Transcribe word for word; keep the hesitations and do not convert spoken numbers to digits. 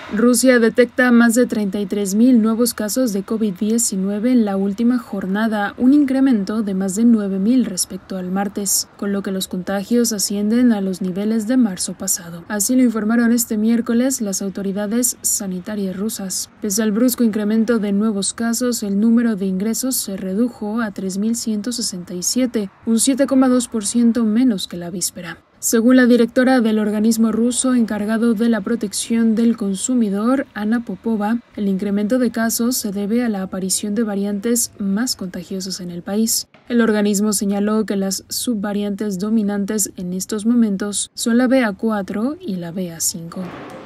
Rusia detecta más de treinta y tres mil nuevos casos de COVID diecinueve en la última jornada, un incremento de más de nueve mil respecto al martes, con lo que los contagios ascienden a los niveles de marzo pasado. Así lo informaron este miércoles las autoridades sanitarias rusas. Pese al brusco incremento de nuevos casos, el número de ingresos se redujo a tres mil ciento sesenta y siete, un siete coma dos por ciento menos que la víspera. Según la directora del organismo ruso encargado de la protección del consumidor, Anna Popova, el incremento de casos se debe a la aparición de variantes más contagiosas en el país. El organismo señaló que las subvariantes dominantes en estos momentos son la B A cuatro y la B A cinco.